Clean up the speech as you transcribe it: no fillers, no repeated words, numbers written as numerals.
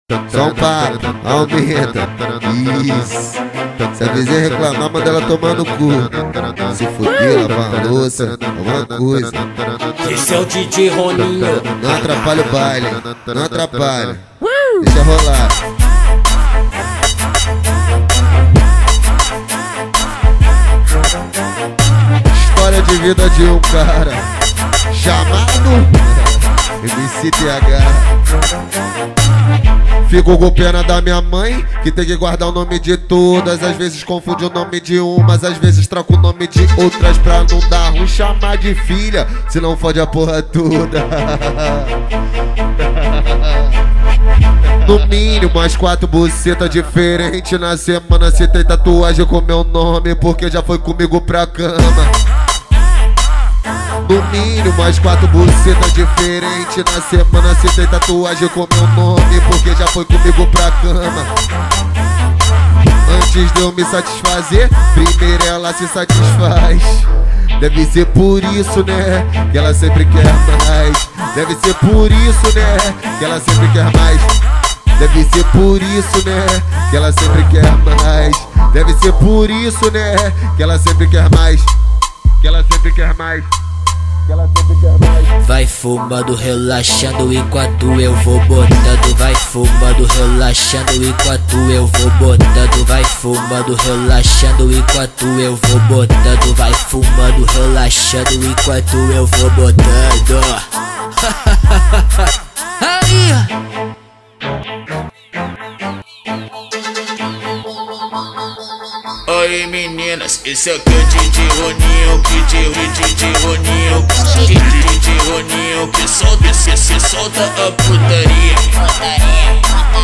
Só um papo, aumenta. Isso. Se a vizinha reclamar, manda ela tomar no cu. Se fuder, lavar a louça, alguma coisa. Esse é o DJ Roninho. Não atrapalha o baile, não atrapalha. Deixa rolar. História de vida de um cara chamado MCTH. Fico com pena da minha mãe, que tem que guardar o nome de todas. Às vezes confunde o nome de umas, às vezes troca o nome de outras, pra não dar ruim chamar de filha, se não fode a porra toda. No mínimo umas 4 bucetas diferentes na semana. Se tem tatuagem com meu nome, porque já foi comigo pra cama. No mínimo umas 4 bucetas diferentes na semana. Se tem tatuagem com meu nome, porque já foi comigo pra cama. Antes de eu me satisfazer, primeiro ela se satisfaz. Deve ser por isso, né, que ela sempre quer mais. Deve ser por isso, né, que ela sempre quer mais. Deve ser por isso, né, que ela sempre quer mais. Deve ser por isso, né, que ela sempre quer mais. Que ela sempre quer mais. Vai fumando, relaxando, enquanto eu vou botando. Vai fumando, relaxando, enquanto eu vou botando. Vai fumando, relaxando, enquanto eu vou botando. Vai fumando, relaxando, enquanto eu vou botando. Aí! Oi meninas, esse aqui é o DJ Roninho, DJ Roninho, DJ Roninho, que solta a putaria.